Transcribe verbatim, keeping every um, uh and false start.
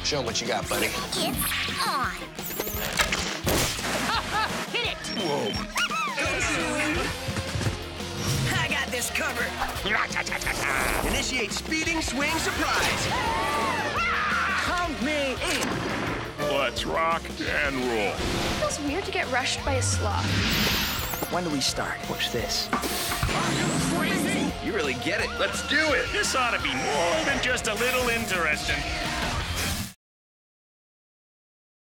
Show 'em what you got, buddy. It's on. Hit it! Whoa. I got this covered. Initiate speeding swing surprise. Count me in. Let's rock and roll. It feels weird to get rushed by a sloth. When do we start? Watch this. Crazy? You really get it. Let's do it. This ought to be more than just a little interesting.